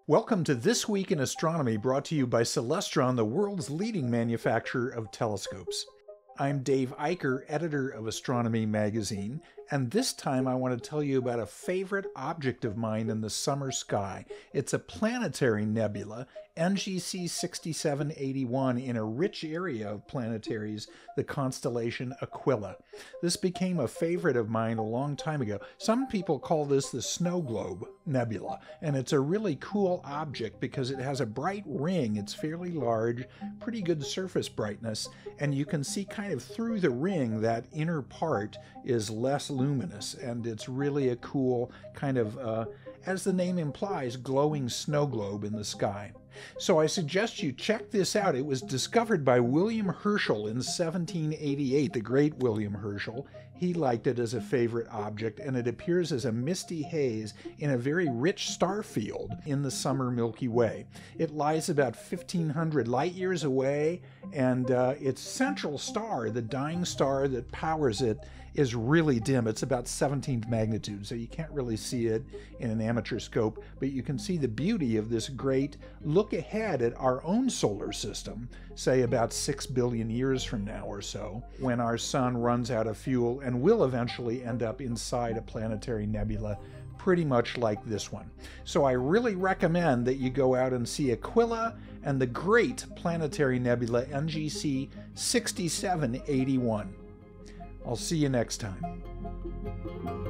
Welcome to This Week in Astronomy, brought to you by Celestron, the world's leading manufacturer of telescopes. I'm Dave Eicher, editor of Astronomy magazine, and this time I want to tell you about a favorite object of mine in the summer sky. It's a planetary nebula, NGC 6781, in a rich area of planetaries, the constellation Aquila. This became a favorite of mine a long time ago. Some people call this the Snow Globe Nebula, and it's a really cool object because it has a bright ring. It's fairly large, pretty good surface brightness, and you can see kind of through the ring that inner part is less luminous, and it's really a cool kind of, as the name implies, glowing snow globe in the sky. So I suggest you check this out. It was discovered by William Herschel in 1788, the great William Herschel. He liked it as a favorite object, and it appears as a misty haze in a very rich star field in the summer Milky Way. It lies about 1,500 light years away, and its central star, the dying star that powers it, is really dim. It's about 17th magnitude, so you can't really see it in an amateur scope, but you can see the beauty of this great look ahead at our own solar system, say about 6 billion years from now or so, when our sun runs out of fuel and will eventually end up inside a planetary nebula pretty much like this one. So I really recommend that you go out and see Aquila and the great planetary nebula NGC 6781. I'll see you next time.